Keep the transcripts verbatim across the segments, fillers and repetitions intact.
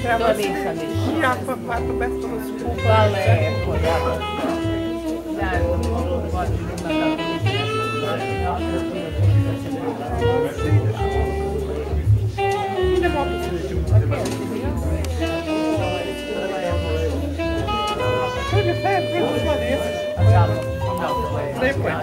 To nisam išla. Jako, jako besplatno su kupali. Pa lepo, da. Zajedno mi u godinima kako idemo opet. Kako je fair, prvo zvali, jesi? Lepo je.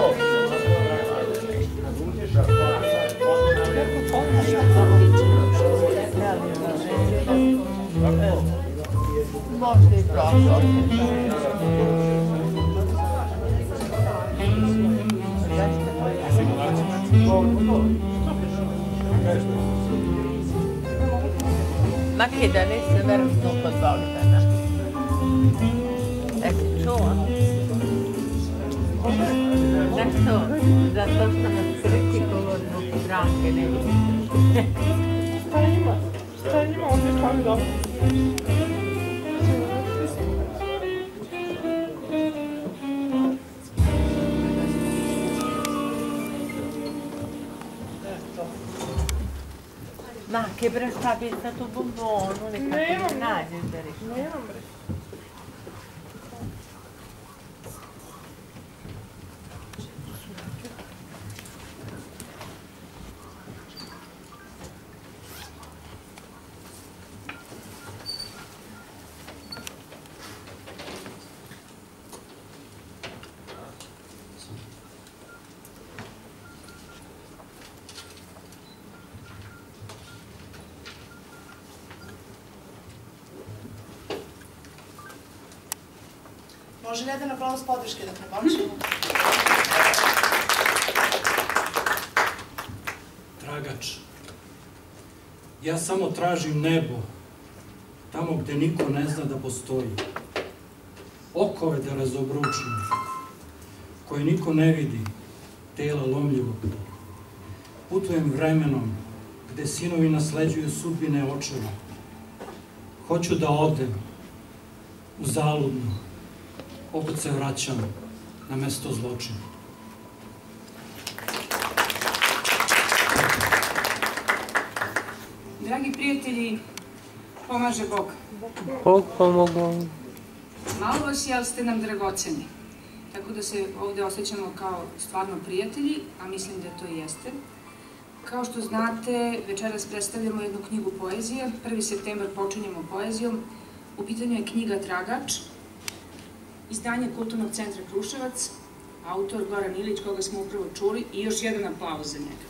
možda i prošlo. Makedani se verovatno kod Bogdana. Eki čuo? Zašto? Zato što nas kritikovao zbog stranke, ne vidite. Šta ima? Šta ima? On je kao dobro. Ma che bre stavi stato bombone, ne capisco niente. Nemam bre. Može li jedan aplauz podrške da pomoćemo? Tragač. Ja samo tražim nebo, tamo gde niko ne zna da postoji. Okove da razobručim, koje niko ne vidi, tela lomljivog. Putujem vremenom, gde sinovi nasleđuju sudbine očeva. Hoću da odem, uzaludno. Opet se vraćam na mesto zločina. Dragi prijatelji, pomaže Bog. Bog pomogao. Malo vas je, ali ste nam dragoceni. Tako da se ovde osjećamo kao stvarno prijatelji, a mislim da to i jeste. Kao što znate, večeras predstavljamo jednu knjigu poezije. prvi septembar počinjemo poezijom. U pitanju je knjiga Tragač, izdanje Kulturnog centra Kruševac, autor Goran Ilić, koga smo upravo čuli, i još jedan aplauz za njega.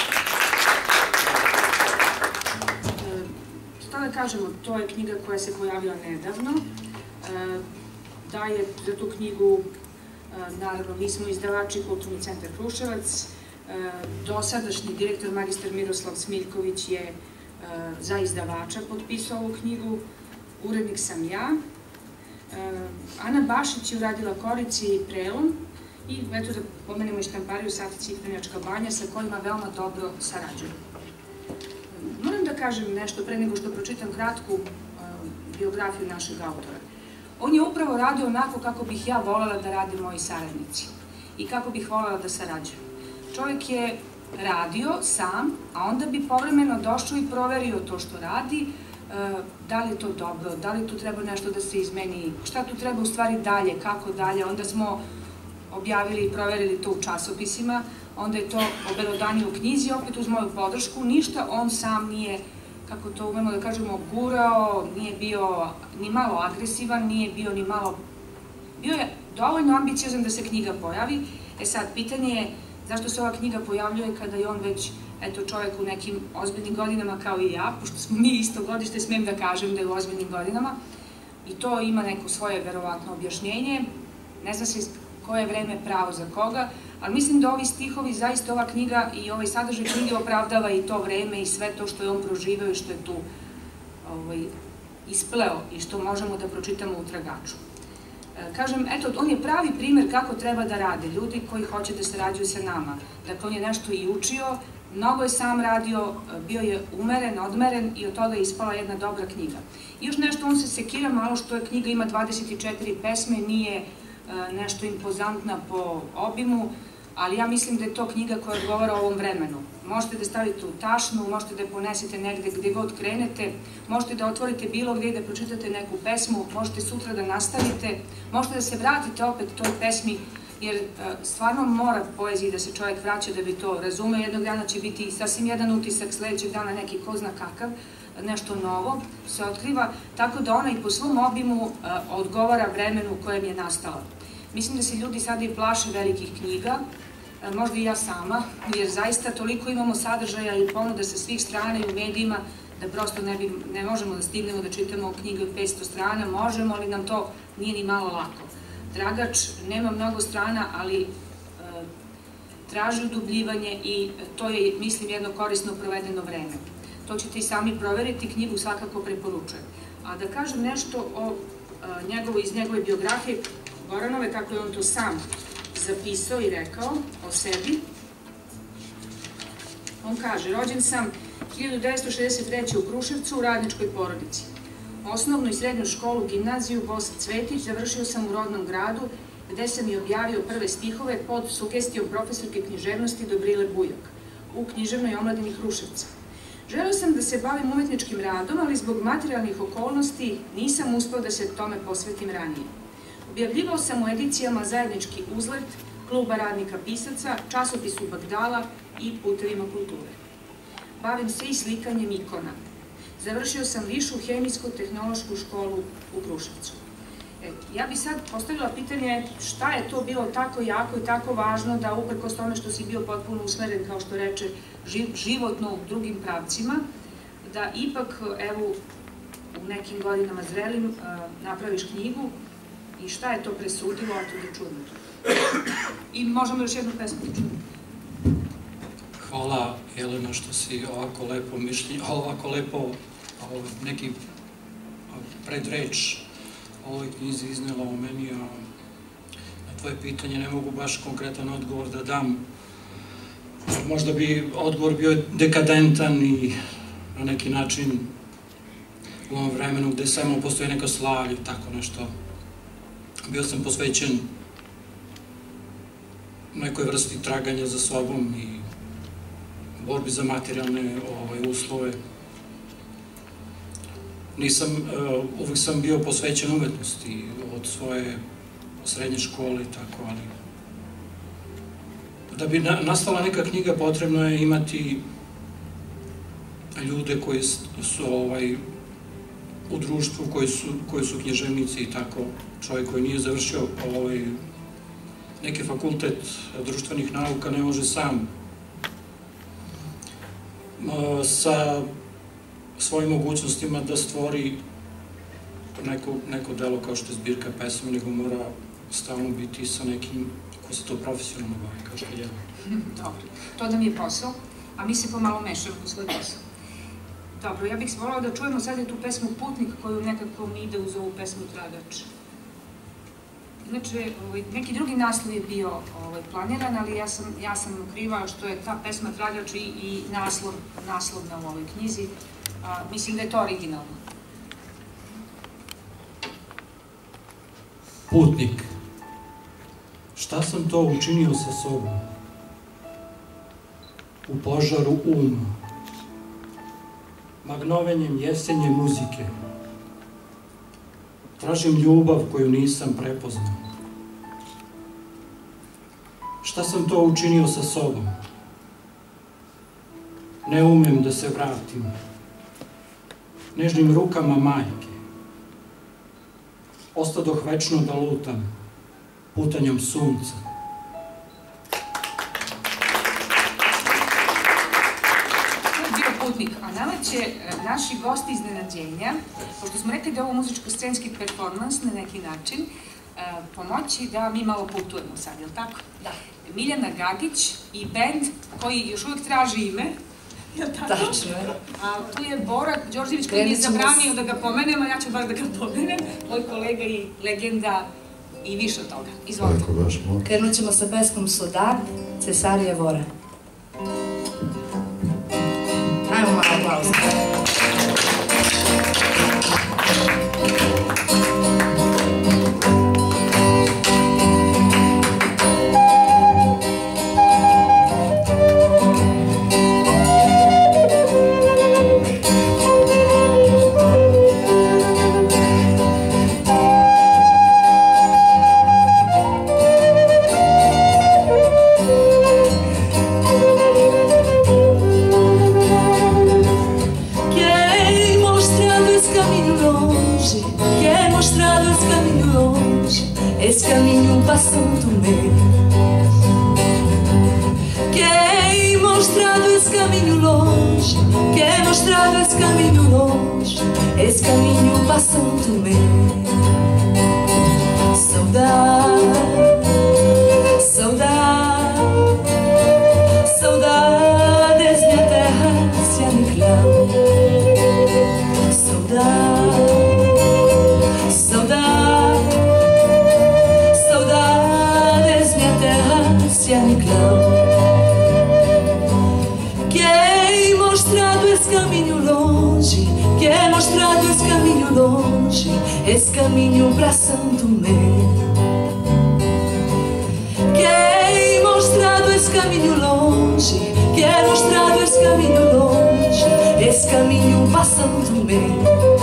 Šta da kažemo, to je knjiga koja se pojavila nedavno. Da je za tu knjigu, naravno, mi smo izdavači Kulturni centar Kruševac, dosadašnji direktor magistar Miroslav Smiljković je za izdavača potpisao ovu knjigu, urednik sam ja. Ana Bašić je uradila Korici i Prelom i eto da pomenemo i štampariju Satici i Crnjačka banja sa kojima veoma dobro sarađuju. Moram da kažem nešto pre nego što pročitam kratku biografiju našeg autora. On je upravo radio onako kako bih ja voljela da rade moji saradnici i kako bih voljela da sarađujem. Čovjek je radio sam, a onda bi povremeno došao i proverio to što radi, da li je to dobro, da li tu treba nešto da se izmeni, šta tu treba u stvari dalje, kako dalje. Onda smo objavili i proverili to u časopisima, onda je to obelodanio u knjizi, opet uz moju podršku. Ništa on sam nije, kako to umemo da kažemo, gurao, nije bio ni malo agresivan, nije bio ni malo... Bio je dovoljno ambiciozan da se knjiga pojavi. E sad, pitanje je zašto se ova knjiga pojavljuje kada je on već, eto, čovjek u nekim ozbiljnim godinama kao i ja, pošto smo mi isto godište, smijem da kažem da je u ozbiljnim godinama, i to ima neko svoje, verovatno, objašnjenje. Ne zna se koje je vreme pravo za koga, ali mislim da ovi stihovi, zaista ova knjiga i ovaj sadržaj knjige opravdava i to vreme i sve to što je on proživeo i što je tu ispleo i što možemo da pročitamo u Tragaču. Kažem, eto, on je pravi primer kako treba da rade ljudi koji hoće da sarađuju sa nama. Dakle, on je nešto i učio, mnogo je sam radio, bio je umeren, odmeren i od toga je ispala jedna dobra knjiga. I još nešto, on se sekira malo što je knjiga ima dvadeset četiri pesme, nije nešto impozantna po obimu, ali ja mislim da je to knjiga koja odgovara ovom vremenu. Možete da stavite u tašnu, možete da je ponesete negde gde god krenete, možete da otvorite bilo gde i da pročitate neku pesmu, možete sutra da nastavite, možete da se vratite opet toj pesmi, jer stvarno mora poeziji da se čovjek vraća da bi to razumeo. Jednog dana će biti sasvim jedan utisak, sledećeg dana neki ko zna kakav, nešto novo se otkriva, tako da ona i po svom obimu odgovara vremenu u kojem je nastala. Mislim da se ljudi sada i plaše velikih knjiga, možda i ja sama, jer zaista toliko imamo sadržaja i ponuda sa svih strana i u medijima da prosto ne možemo da stignemo da čitamo knjige od petsto strana, možemo, ali nam to nije ni malo lako. Dragač nema mnogo strana, ali traži udubljivanje i to je, mislim, jedno korisno provedeno vreme. To ćete i sami proveriti, knjigu svakako preporučujem. A da kažem nešto iz njegove biografije, Goranove, kako je on to sam zapisao i rekao o sebi. On kaže, rođen sam hiljadu devetsto šezdeset treće u Kruševcu u radničkoj porodici. Osnovnu i srednju školu, gimnaziju Bosa Cvetić završio sam u rodnom gradu, gde sam i objavio prve stihove pod sugestijom profesorke književnosti Dobrile Bujak u književnoj omladini Kruševca. Želeo sam da se bavim umetničkim radom, ali zbog materijalnih okolnosti nisam uspeo da se tome posvetim ranije. Objavljivao sam u edicijama Zajednički uzlet, Kluba radnika pisaca, časopisu Bagdala i Putevima kulture. Bavim se i slikanjem ikona. Završio sam višu hemijsko-tehnološku školu u Kruševcu. Ja bi sad postavila pitanje šta je to bilo tako jako i tako važno da uprkos tome što si bio potpuno usmeren, kao što reče, životno u drugim pravcima, da ipak, evo, u nekim godinama zrelim napraviš knjigu i šta je to presudilo, a to da čujemo to. I možemo još jednu pesmu da čujemo. Hvala, Jelena, što si ovako lepo mišljenje, ovako lepo neki predreč o ovoj knjizi iznela o meni, a na tvoje pitanje ne mogu baš konkretan odgovor da dam. Možda bi odgovor bio dekadentan i na neki način u ovom vremenu gde samo postoji neko slavlje, tako nešto. Bio sam posvećen nekoj vrsti traganja za sobom i borbi za materijalne uslove. Nisam, uvek sam bio posvećen umetnosti od svoje srednje škole i tako, ali da bi nastala neka knjiga potrebno je imati ljude koji su u društvu, koji su književnici i tako. Čovjek koji nije završio neki fakultet društvenih nauka ne može sam sa svojim mogućnostima da stvori neko delo kao što je zbirka pesma, nego mora stalno biti sa nekim ko se to profesionalno bavi, kao što je ja. Dobro, to da mi je posao, a mi se pomalo mešamo u svoj posao. Dobro, ja bih se volala da čujemo sad tu pesmu Putnik, koju nekako mi ide uz ovu pesmu Tragač. Inače, neki drugi naslov je bio planiran, ali ja sam kriva što je ta pesma Tragač i naslovna u ovoj knjizi. Mislim da je to originalno. Putnik. Šta sam to učinio sa sobom? U požaru uma, magnovenjem jesenje muzike. Tražim ljubav koju nisam prepoznao. Šta sam to učinio sa sobom? Ne umem da se vratim. Nežnim rukama majke. Ostadoh večno da lutam putanjom sunca. To je bio Putnik, a nama će naši gosti iznenađenja, pošto smo rekli da je ovo muzičko-scenski performans na neki način, pomoći da mi malo putujemo sad, je li tako? Da. Miljana Gagić i bend koji još uvijek traži ime. Tačno je. A tu je Bora Đorđević koji mi je zabranio da ga pomenem, a ja ću bar da ga pomenem. Moj kolega i legenda i više od toga. Izvolite. Krenut ćemo sa pesmom Sodar, Cesarije Vore. Ajmo malo aplauza. mostrado esse caminho longe, esse caminho passando do meio. Quem mostrado esse caminho longe, quem mostrado esse caminho longe, esse caminho passando do meio. Saudade, saudade, saudades minha terra se aniquilau. Saudade, saudade, saudades minha terra se aniquilau. Quem mostrado esse caminho longe, quem mostrado esse caminho longe, esse caminho pra Santo Meio. Quem mostrado esse caminho longe, quem mostrado esse caminho longe, esse caminho pra Santo Meio.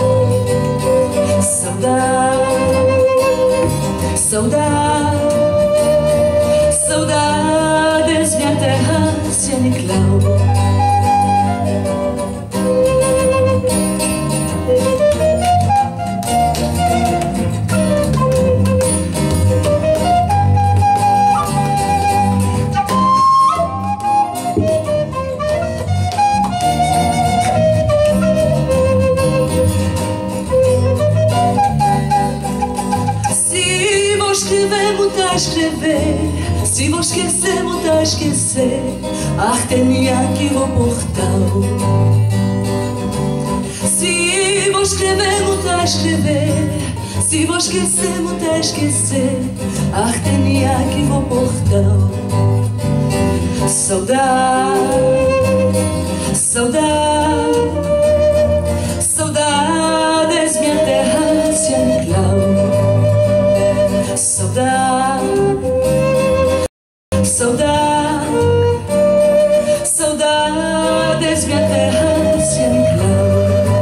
Saudade, saudade, saudades minha terra se aniquilau. A escrever, se vou esquecer, muito a esquecer, ah, tenho aqui o portal. Se vou escrever, muito a escrever, se vou esquecer, muito a esquecer, ah, tenho aqui o portal. Saudade, saudade, saudades minha terra se aniquilau. Saudade, saudade, saudades minha terra se aniquilau.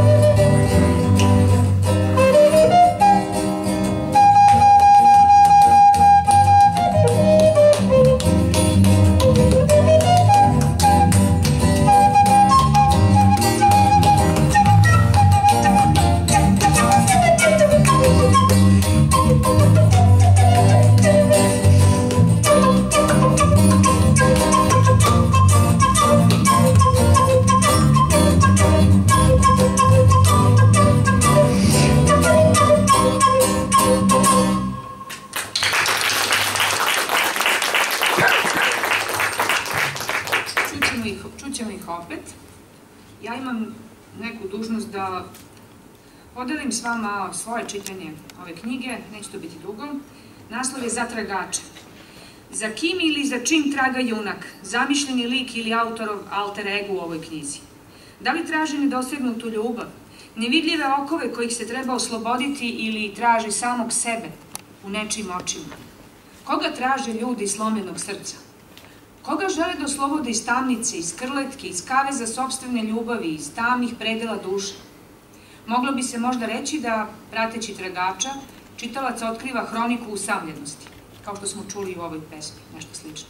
Čućemo ih opet. Ja imam neku dužnost da podelim s vama svoje čitanje ove knjige, neće to biti dugo. Naslov je Za tragače. Za kim ili za čim traga junak, zamišljeni lik ili autorov alter ego u ovoj knjizi? Da li traži nedosegnutu ljubav, nevidljive okove kojih se treba osloboditi ili traži samog sebe u nečijim očima? Koga traže ljudi slomljenog srca? Koga žele da oslobode iz tamnice, iz krletke, iz kaveza sopstvene ljubavi, iz tamnih predela duše? Moglo bi se možda reći da, prateći tragača, čitalac otkriva hroniku usamljenosti, kao što smo čuli u ovoj pesmi, nešto slično.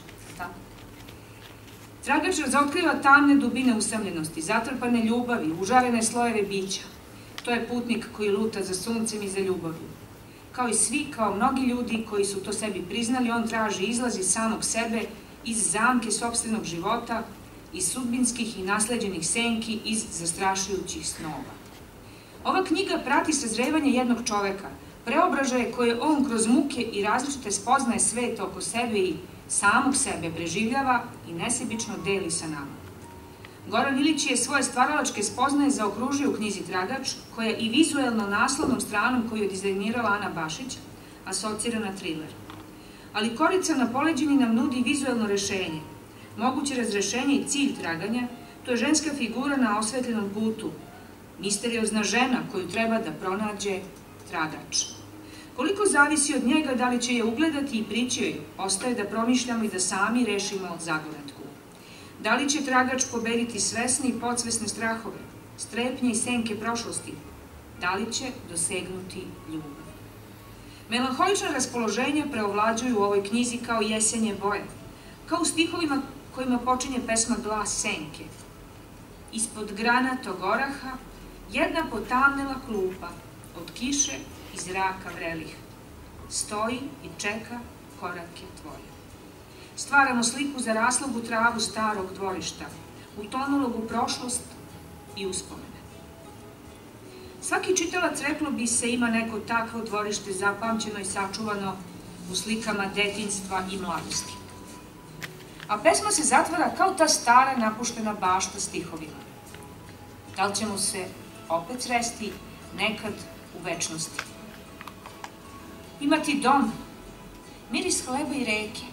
Tragač razotkriva tamne dubine usamljenosti, zatrpane ljubavi, užarene slojeve bića. To je putnik koji luta za suncem i za ljubavlju. Kao i svi, kao mnogi ljudi koji su to sebi priznali, on traži izlaz iz samog sebe, iz zamke sopstvenog života, iz sudbinskih i nasleđenih senki, iz zastrašujućih snova. Ova knjiga prati sazrevanje jednog čoveka, preobražaje koje on kroz muke i različite spoznaje svet oko sebe i samog sebe preživljava i nesebično deli sa nama. Goran Ilić je svoje stvaralačke spoznaje zaokružio u knjizi Tragač, koja je i vizuelno naslovnom stranom koju je dizajnirala Ana Bašić, asocira na triler. Ali Korica na poleđini nam nudi vizuelno rešenje. Moguće razrešenje i cilj traganja, to je ženska figura na osvetljenom putu, misteriozna žena koju treba da pronađe tragač. Koliko zavisi od njega da li će je ugledati i prići joj, ostaje da promišljamo i da sami rešimo zagonetku. Da li će tragač pobediti svesne i podsvesne strahove, strepnje i senke prošlosti? Da li će dosegnuti ljubav? Melanholična raspoloženja preovlađuju u ovoj knjizi kao jesenje boje, kao u stihovima kojima počinje pesma Glas senke. Ispod granatog oraha jedna potamnela klupa, od kiše i zraka vrelih. Stoji i čeka korake tvoje. Stvaramo sliku za raslogu travu starog dvorišta, utonulog u prošlost i uspomene. Svaki čitalac, reklo bi se, ima neko takvo dvorište zapamćeno i sačuvano u slikama detinjstva i mladosti. A pesma se zatvara kao ta stara napuštena bašta stihovima. Da li ćemo se opet sresti nekad u večnosti? Imati dom, miris hleba i reke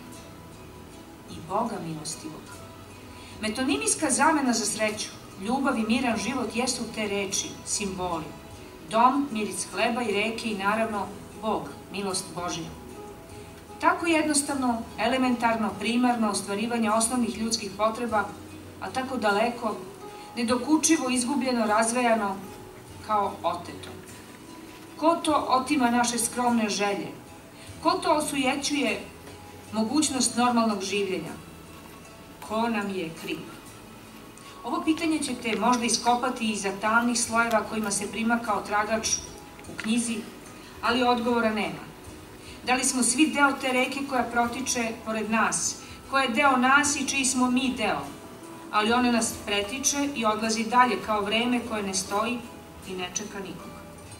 i Boga milostivog. Metonimijska zamena za sreću, ljubav i miran život jesu te reči, simboli. Dom, miris hleba i reke i naravno Bog, milost Božja. Tako jednostavno, elementarno, primarno ostvarivanje osnovnih ljudskih potreba, a tako daleko, nedokučivo, izgubljeno, razvejano, kao oteto. Ko to otima naše skromne želje? Ko to osujećuje mogućnost normalnog življenja? Ko nam je kriv? Ovo pitanje ćete možda iskopati iza tamnih slojeva kojima se prima kao tragač u knjizi, ali odgovora nema. Da li smo svi deo te reke koja protiče pored nas, koja je deo nas i čiji smo mi deo, ali ona nas pretiče i odlazi dalje kao vreme koje ne stoji i ne čeka nikoga.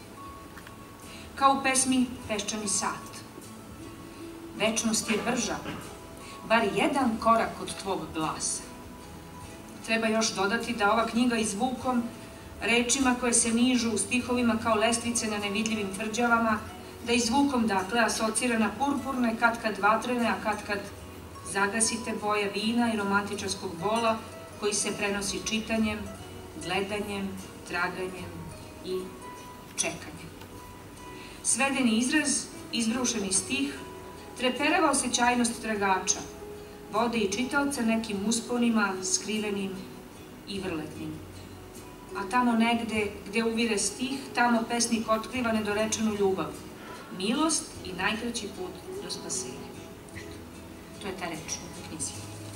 Kao u pesmi Peščani sat. Večnost je brža, bar jedan korak od tvog glasa. Treba još dodati da ova knjiga izvukom, rečima koje se nižu u stihovima kao lestvice na nevidljivim tvrđavama, da izvukom, dakle, asocira na purpurne, katkad vatrene, a katkad zagasite boje vina i romantičarskog bola koji se prenosi čitanjem, gledanjem, traganjem i čekanjem. Svedeni izraz, izbrušeni stih, treperava osjećajnost tragača, vode i čitaoca nekim usponima, skrivenim i vrletnim. A tamo negde, gde uvire stih, tamo pesnik otkriva nedorečenu ljubav, milost i najkraći put do spasenja. To je ta reč u knjizi.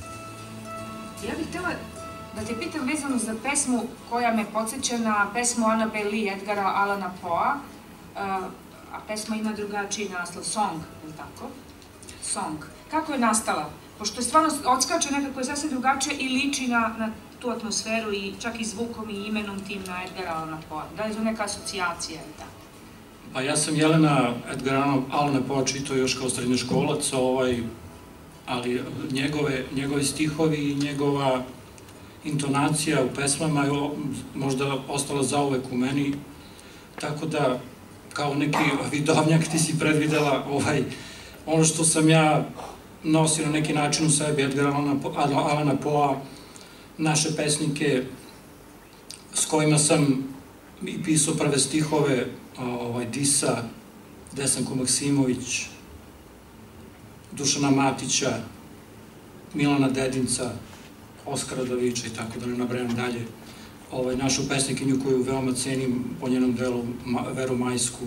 Ja bih htjela da te pitam vezano za pesmu koja me podsjeća na pesmu Annabel Lee Edgara Allana Poe, a pesma ima drugačiji naslov, Song, je li tako? Song. Kako je nastala? Pošto je stvarno odskače nekako je sasvim drugačije i liči na tu atmosferu i čak i zvukom i imenom tim na Edgara Allana Poe. Da li je to neka asocijacija ili tako? Pa ja sam Jelena Edgara Allana Poe čitao još kao srednjoškolac, ali njegove stihovi i njegova intonacija u pesmama je možda ostala zauvek u meni, tako da kao neki vidovnjak ti si predvidela ono što sam ja nosio na neki način u sebi, Edgara Allana Poe, naše pesnike s kojima sam i pisao prve stihove, Disa, Desanku Maksimović, Dušana Matića, Milana Dedinca, Oskara Davića i tako da ne nabrajam dalje, našu pesnikinju koju veoma cenim po njenom delu, Veru Majsku.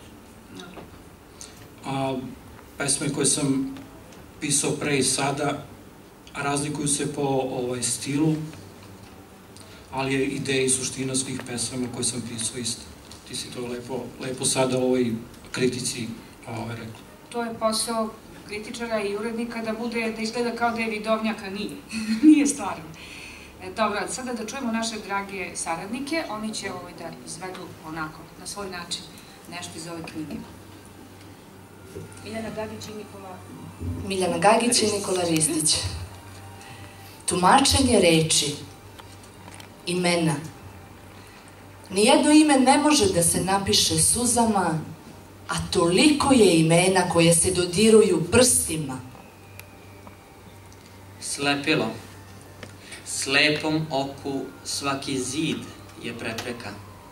Pesme koje sam pisao pre i sada razlikuju se po stilu, ali je ideja i suština svih pesama koje sam pisao isto. Ti si to lepo sada u ovoj kritici rekla. To je posao kritičara i urednika da bude, da izgleda kao da je vidovnjaka, nije. Nije stvarno. Dobro, sada da čujemo naše drage saradnike, oni će da izvedu onako, na svoj način, nešto iz ove knjige. Miljana Gagić i Nikola... Miljana Gagić i Nikola Ristić. Tumačenje reči, imena. Nijedno ime ne može da se napiše suzama, a toliko je imena koje se dodiruju prstima. Slepilo. Slepom oku svaki zid je prepreka.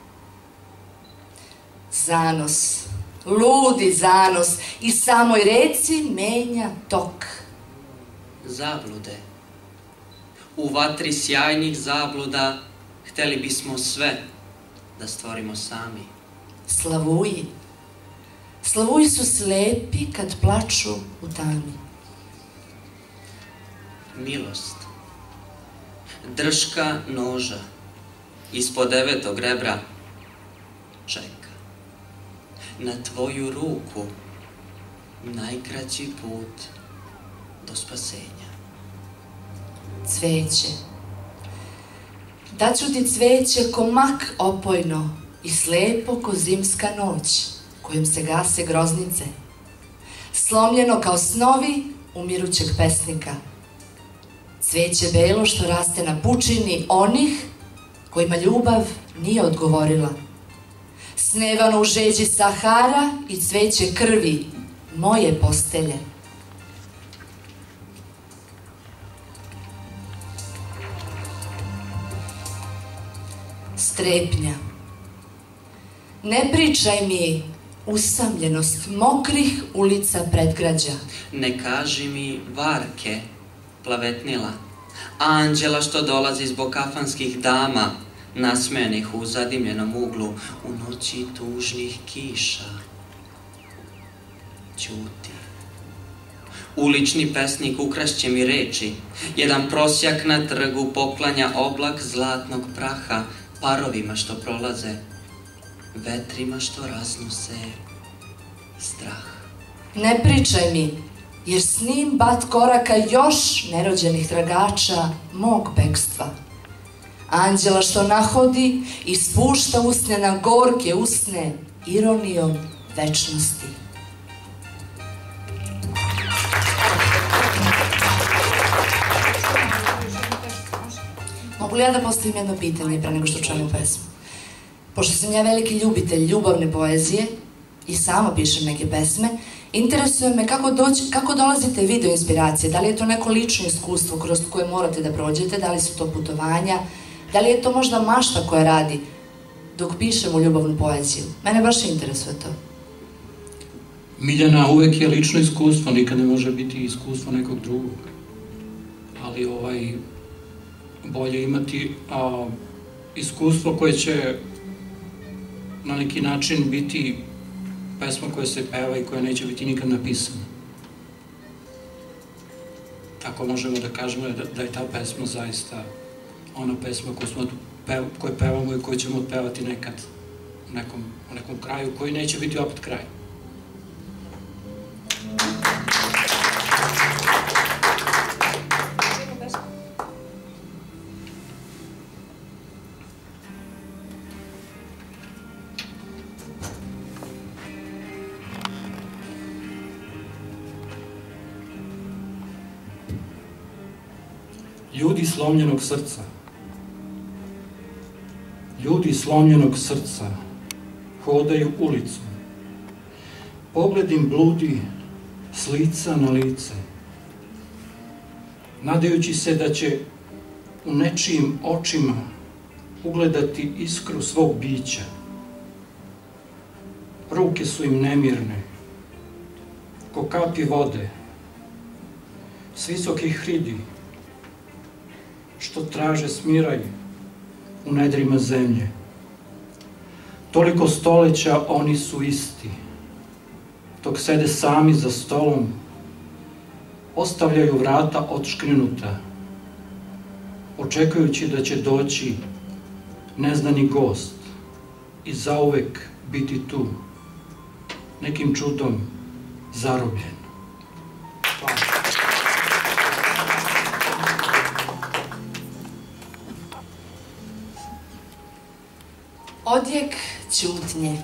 Zanos, ludi zanos, i samoj reci menja tok. Zablude. U vatri sjajnih zabluda hteli bismo sve da stvorimo sami. Slavuji. Slavuji su slepi kad plaču u tami. Milost. Drška noža ispod devetog rebra čeka. na tvoju ruku najkraći put do spasenja. Cveće. Daću ti cveće ko mak opojno i slepo ko zimska noć, kojom se gase groznice. Slomljeno kao snovi umirućeg pesnika. Cveće belo što raste na pučini onih kojima ljubav nije odgovorila. Snevano u žeđi Sahara i cveće krvi moje postelje. Strepnja. Ne pričaj mi usamljenost mokrih ulica predgrađa. Ne kaži mi varke plavetnila, anđela što dolazi zbog kafanskih dama, nasmejanih u zadimljenom uglu u noći tužnih kiša. Ćuti. Ulični pesnik ukrašće mi reči, jedan prosjak na trgu poklanja oblak zlatnog praha parovima što prolaze, vetrima što raznose strah. Ne pričaj mi, jer snim bat koraka još nerođenih tragača mog bekstva. Anđela što nahodi i spušta usne na gorke usne ironijom večnosti. Mogu li ja da postavim jedno pitanje pre nego što čujemo pesmu? Pošto sam ja veliki ljubitelj ljubavne poezije i sama pišem neke pesme, interesuje me kako, doći, kako dolazite vi do inspiracije. Da li je to neko lično iskustvo kroz koje morate da prođete, da li su to putovanja, da li je to možda mašta koja radi dok pišemo ljubavnu poeziju? Mene baš interesuje to. Miljana, uvek je lično iskustvo, nikad ne može biti iskustvo nekog drugog. Ali ovaj, bolje imati a, iskustvo koje će na neki način biti pesma koja se peva i koja neće biti nikad napisana. Tako možemo da kažemo da, da je ta pesma zaista ona pesma koju, smo pev, koju pevamo i koju ćemo otpevati nekad u nekom, u nekom kraju koji neće biti opet kraj. Ljudi slomljenog srca, ljudi slomljenog srca hodaju ulicu. Pogled im bludi s lica na lice, nadajući se da će u nečijim očima ugledati iskru svog bića. Ruke su im nemirne, ko kapi vode, s visokih hridi, što traže smiraj u nedrima zemlje. Toliko stoleća oni su isti, dok sede sami za stolom, ostavljaju vrata odškrinuta, očekujući da će doći neznani gost i zauvek biti tu, nekim čudom zarobljen. Hvala. Odjek ćutnje.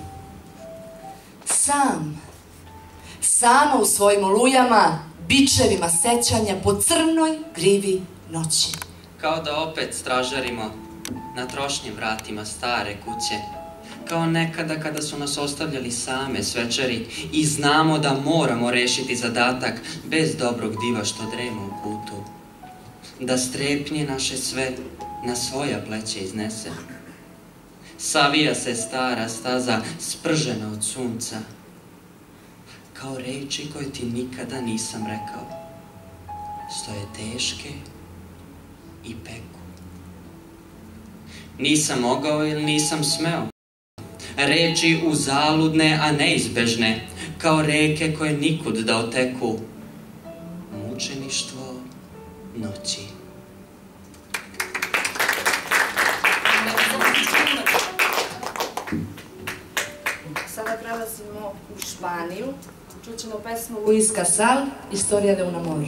Sam, sama u svojim olujama, bičevima sećanja po crnoj grivi noći. Kao da opet stražarimo na trošnjim vratima stare kuće, kao nekada kada su nas ostavljali same svečari i znamo da moramo rešiti zadatak bez dobrog diva što drema u kutu, da strepnje naše sve na svoja pleća iznese. Savija se stara staza spržena od sunca, kao reči koje ti nikada nisam rekao, stoje teške i peku. Nisam mogao ili nisam smeo, reči uzaludne, a neizbežne, kao reke koje nikud da oteku, mučeništvo noći. Sada prelazimo idemo u Španiju. Čućemo pesmu Luis Casal, Historia de un amor.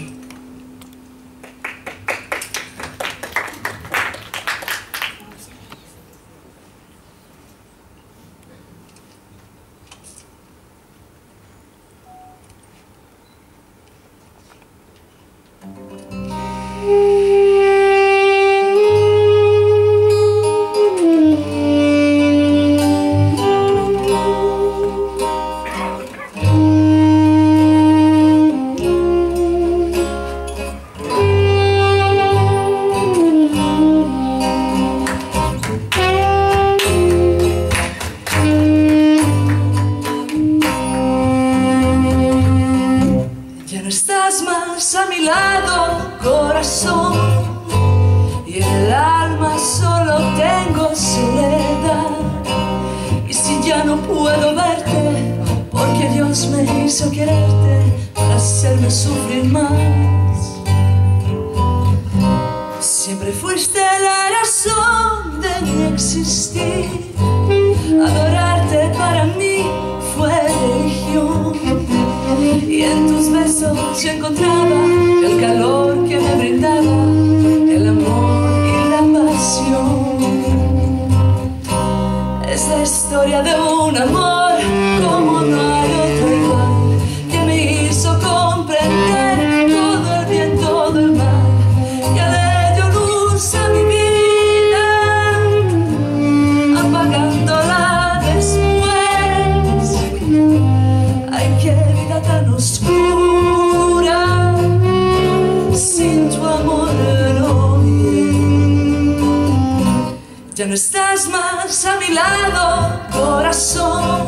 Ya no estás más a mi lado, corazón,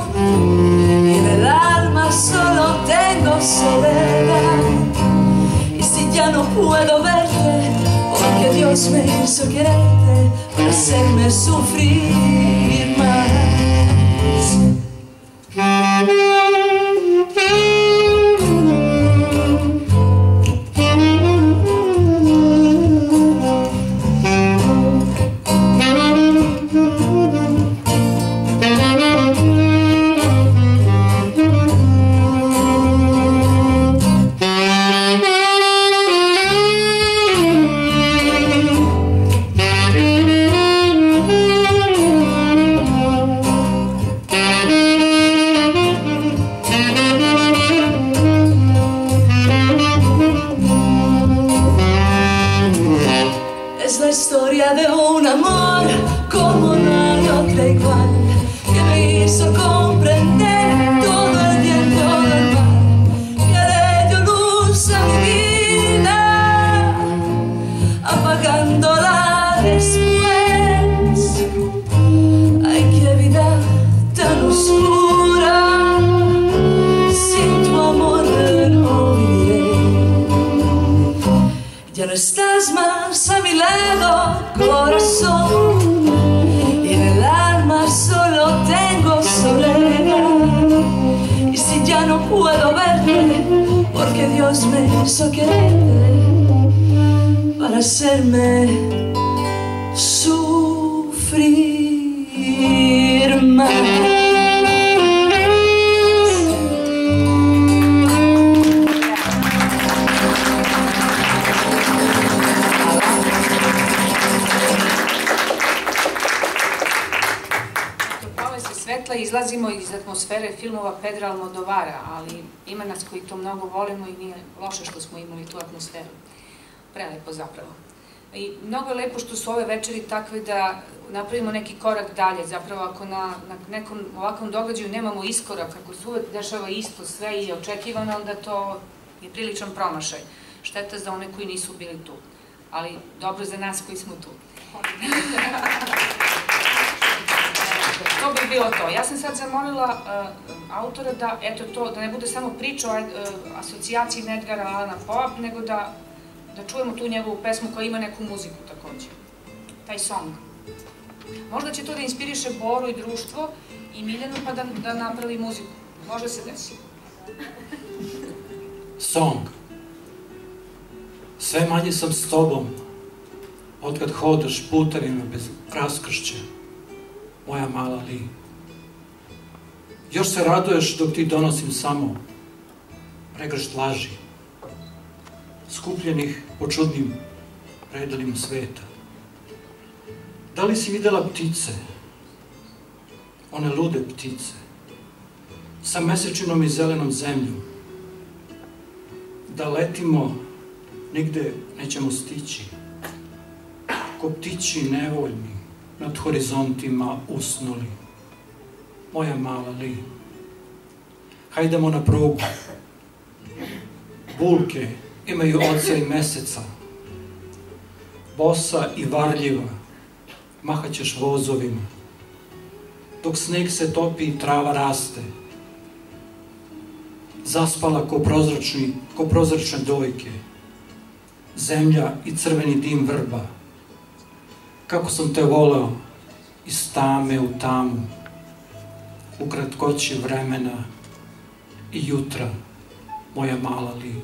y en el alma solo tengo soledad. Y si ya no puedo verte, porque Dios me hizo quererte para hacerme sufrir más. Izlazimo iz atmosfere filmova Pedra Almodovara, ali ima nas koji to mnogo volimo i nije loše što smo imali tu atmosferu. Prelepo zapravo. I mnogo je lepo što su ove večeri takve da napravimo neki korak dalje. Zapravo ako na nekom ovakvom događaju nemamo iskorak, ako se uvek dešava isto sve i očekivano, onda to je priličan promašaj. Šteta za one koji nisu bili tu, ali dobro za nas koji smo tu. To bi bilo to. Ja sam sad zamolila autora da, eto to, da ne bude samo priča o asocijaciji Edgara Allana Poea, nego da čujemo tu njegovu pesmu koja ima neku muziku takođe. Taj song. Možda će to da inspiriše Boru i društvo i Miljanu pa da napravi muziku. Možda se desi. Song. Sve manje sam s tobom, otkad hodaš putevima bez raskršća, moja mala Li. Još se raduješ dok ti donosim samo pregršt laži, skupljenih po čudnim predelima sveta. Da li si videla ptice, one lude ptice, sa mesečinom i zelenom zemljom? Da letimo, nigde nećemo stići, ko ptići nevoljni, nad horizontima usnuli. Moja mala li, hajdemo na prugu. Bulke imaju oca i meseca, bosa i varljiva, mahaćeš vozovima, dok sneg se topi i trava raste, zaspala ko prozračni, ko prozračne dojke, zemlja i crveni dim vrba. Kako sam te voleo iz tame u tamu, u kratkoći vremena i jutra, moja mala li.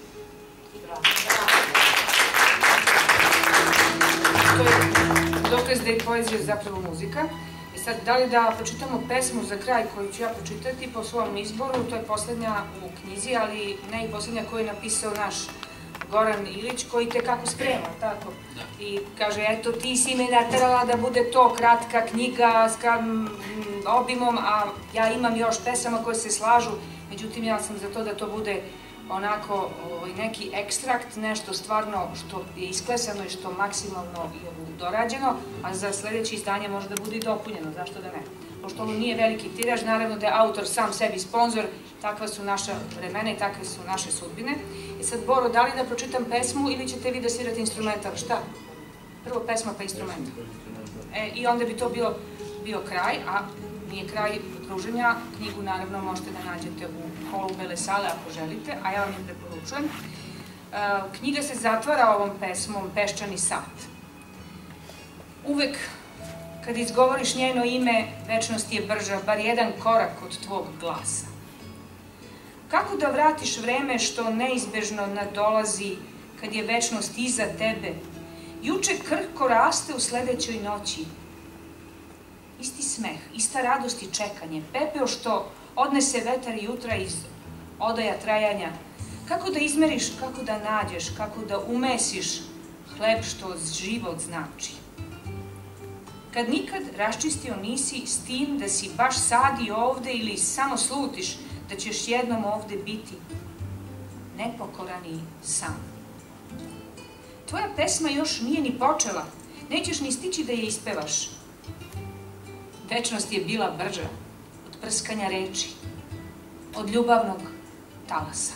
To je dokaz da je poezija zapravo muzika. I sad, da li da pročitamo pesmu za kraj koju ću ja pročitati po svom izboru, to je poslednja u knjizi, ali ne i poslednja koju je napisao naš Goran Ilić, koji te kako sprema, tako? I kaže, eto, ti si me naterala da bude to kratka knjiga s obimom, a ja imam još pesama koje se slažu, međutim, ja sam za to da to bude onako neki ekstrakt, nešto stvarno što je isklesano i što maksimalno je dorađeno, a za sledeće izdanje može da bude i dopunjeno, zašto da ne? Pošto ovo nije veliki tiraž, naravno da je autor sam sebi sponsor, takva su naša vremena i takve su naše sudbine. I sad, Boro, da li da pročitam pesmu ili ćete vi da svirate instrumental? Šta? Prvo pesma pa instrumental. I onda bi to bio kraj, a nije kraj druženja. Knjigu, naravno, možete da nađete u holu Bele sale ako želite, a ja vam je preporučujem. Knjiga se zatvara ovom pesmom Peščani sat. Uvek kad izgovoriš njeno ime, večnost je brža, bar jedan korak od tvog glasa. Kako da vratiš vreme što neizbežno nadolazi kad je večnost iza tebe? Juče krhko raste u sledećoj noći. Isti smeh, ista radost i čekanje, pepeo što odnese vetar jutra iz odaja trajanja. Kako da izmeriš, kako da nađeš, kako da umesiš hleb što život znači? Kad nikad raščistio nisi s tim da si baš sadi ovde ili samo slutiš da ćeš jednom ovde biti nepokoran i sam. Tvoja pesma još nije ni počela, nećeš ni stići da je ispevaš. Večnost je bila brža od prskanja reči, od ljubavnog talasa.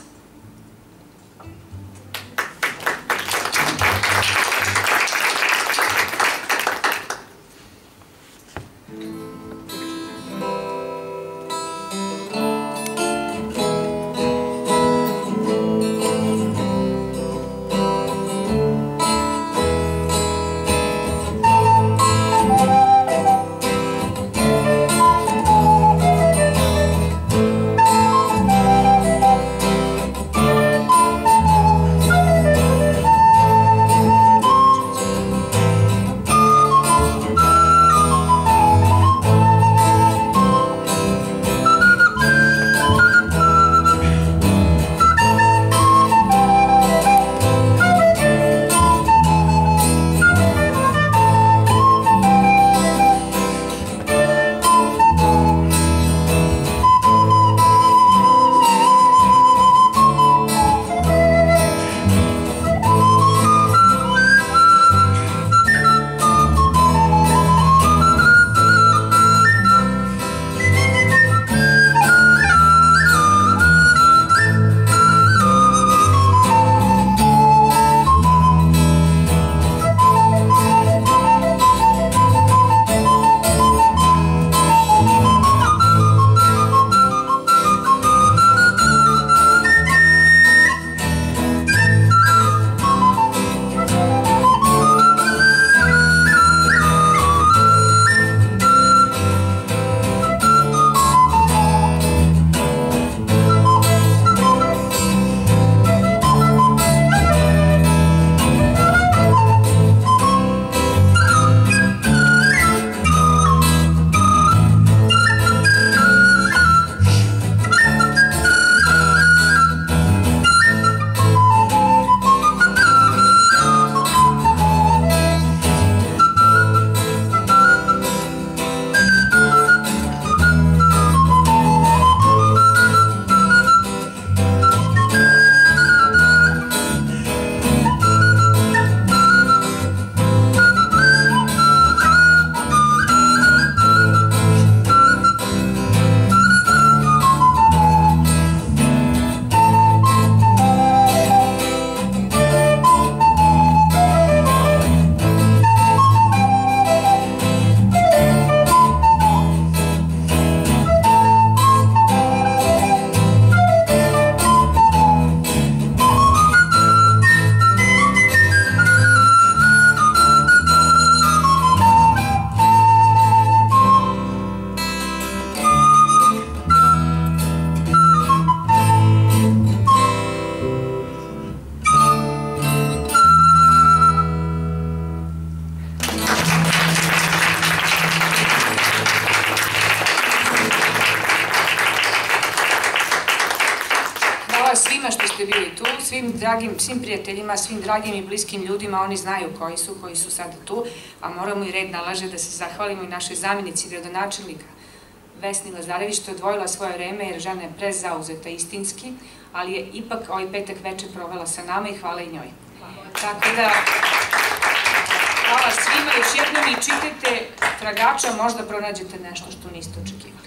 Hvala svima što ste bili tu, svim dragim, svim prijateljima, svim dragim i bliskim ljudima, oni znaju koji su, koji su sada tu, a moramo i red nalaže da se zahvalimo i našoj zamjenici gradonačelnika Vesni Lazarević, što je odvojila svoje vreme jer žena je prezauzeta istinski, ali je ipak ovaj petak večer provela sa nama i hvala i njoj. Tako da, hvala svima, još jednom i čitajte Tragača, možda pronađete nešto što niste očekivali.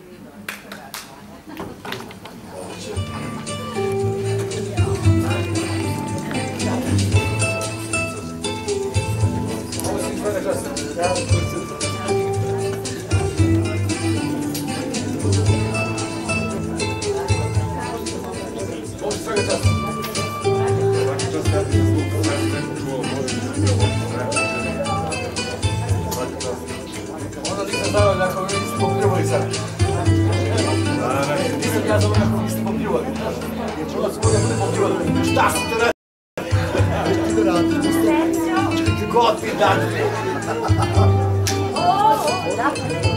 Onda nisam znao kako vi niste popljuvali sad. Nisam ja znao kako vi niste popljuvali. Onda se možda bude popljuvali. Šta ste te radili? Čekajte god vi date.